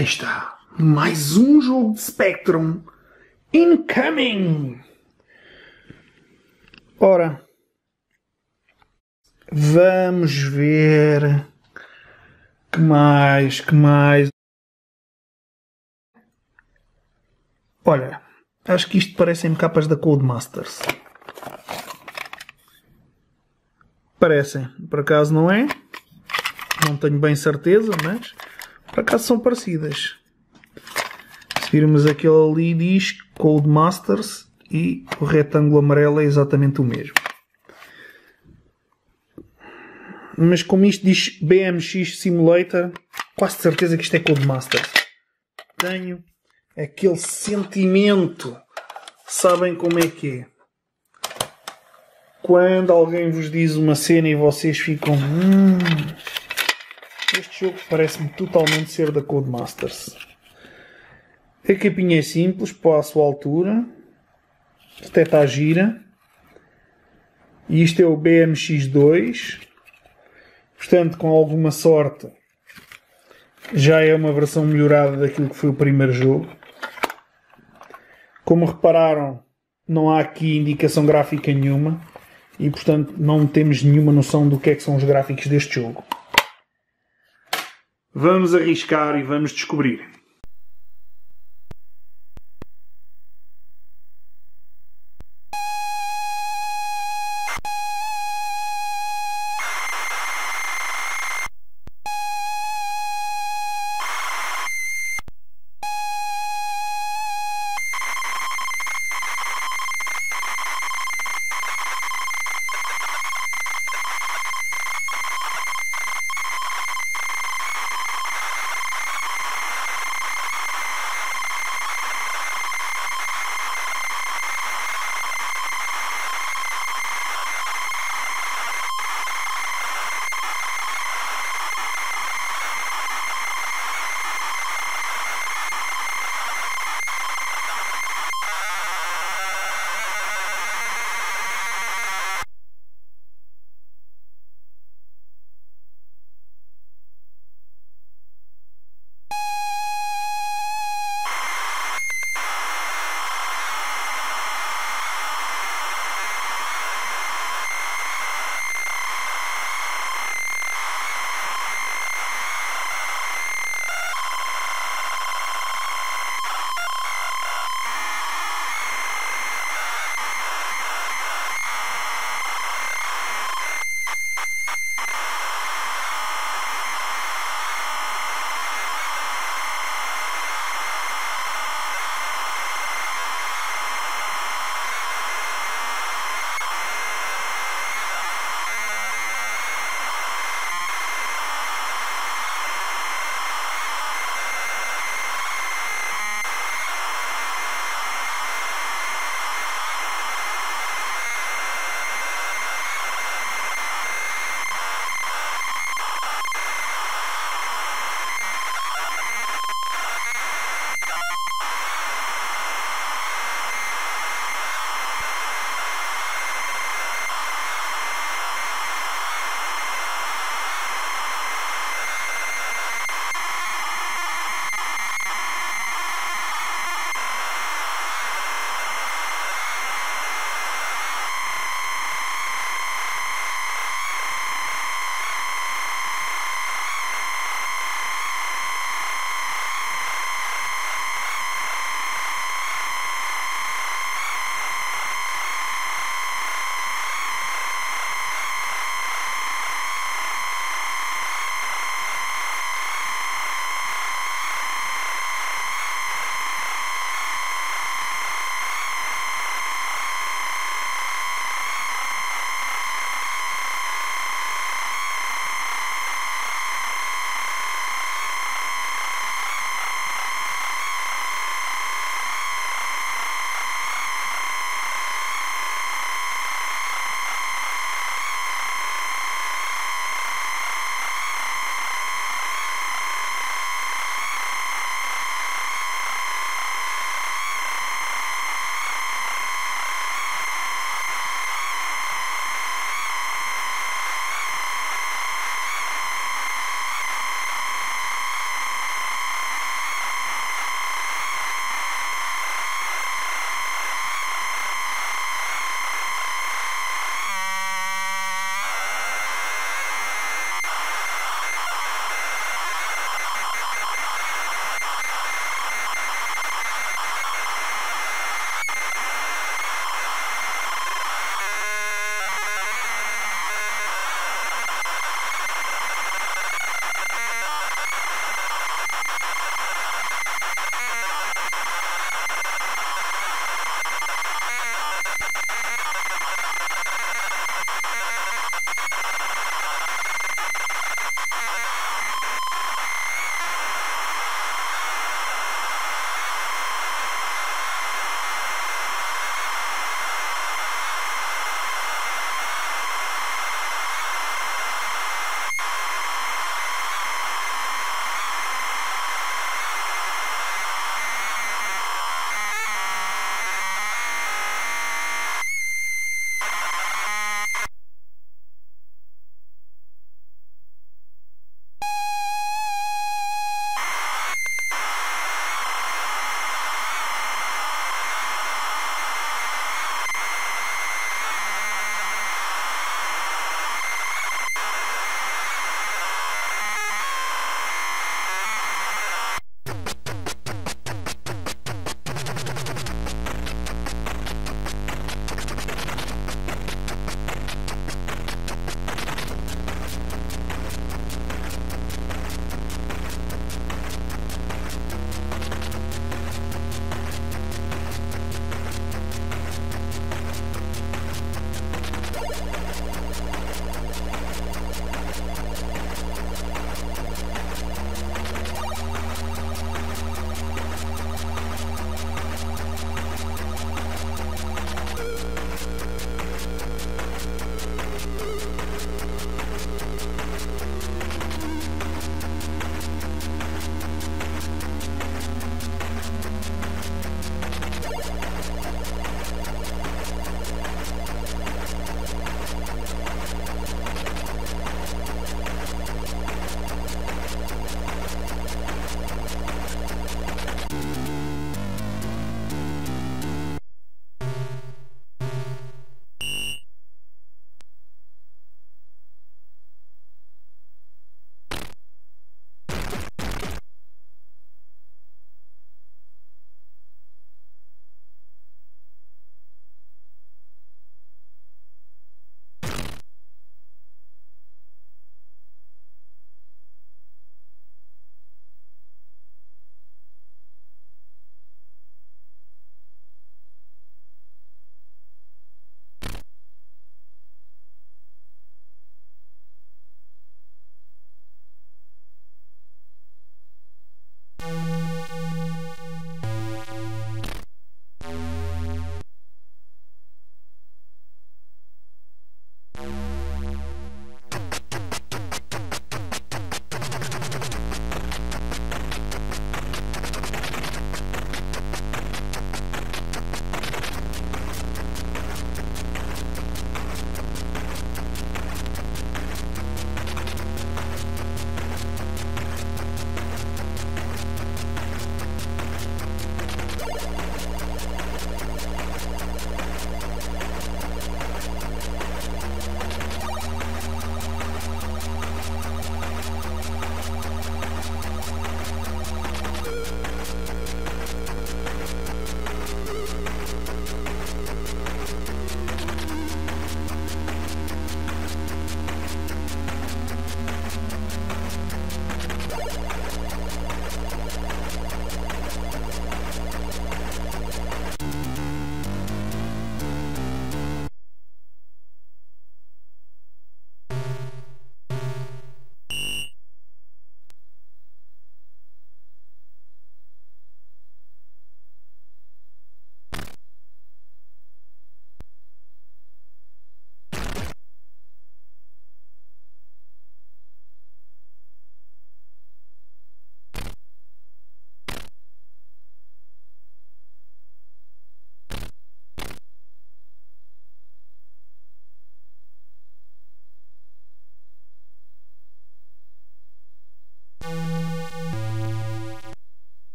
Aí está. Mais um jogo de Spectrum. Incoming! Ora. Vamos ver. Que mais? Olha. Acho que isto parecem capas da Codemasters. Parecem. Por acaso não é? Não tenho bem certeza, mas por acaso são parecidas. Se virmos aquele ali diz Codemasters e o retângulo amarelo é exatamente o mesmo. Mas como isto diz BMX Simulator, quase certeza que isto é Codemasters. Tenho aquele sentimento. Sabem como é que é? Quando alguém vos diz uma cena e vocês ficam... Este jogo parece-me totalmente ser da Codemasters. A capinha é simples, para a sua altura. Até está gira. E isto é o BMX2. Portanto, com alguma sorte, já é uma versão melhorada daquilo que foi o primeiro jogo. Como repararam, não há aqui indicação gráfica nenhuma. E, portanto, não temos nenhuma noção do que é que são os gráficos deste jogo. Vamos arriscar e vamos descobrir.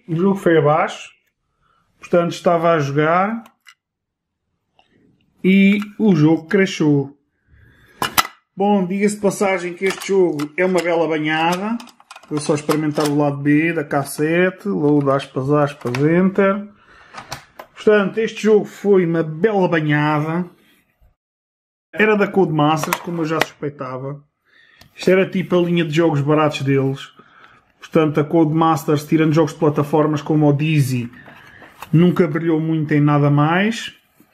o jogo foi abaixo, portanto estava a jogar e o jogo crashou. Bom, diga-se de passagem que este jogo é uma bela banhada. Vou só experimentar o lado B da cassete, load aspas, enter. Portanto, este jogo foi uma bela banhada. Era da Codemasters, como eu já suspeitava. Isto era tipo a linha de jogos baratos deles. Portanto, a Codemasters, tirando jogos de plataformas como o Dizzy, nunca brilhou muito em nada mais.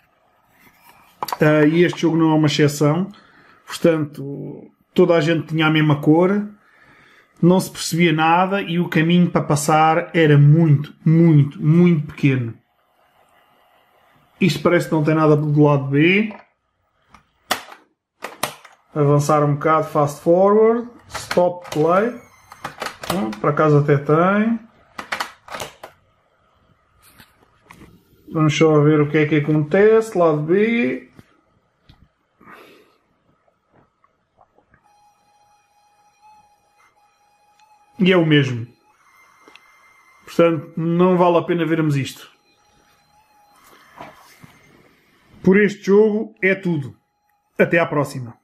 E este jogo não é uma exceção. Portanto, toda a gente tinha a mesma cor. Não se percebia nada e o caminho para passar era muito, muito, muito pequeno. Isto parece que não tem nada do lado B. Avançar um bocado, fast forward, stop play. Por acaso até tem. Vamos só ver o que é que acontece. Lado B. E é o mesmo. Portanto, não vale a pena vermos isto. Por este jogo é tudo. Até à próxima.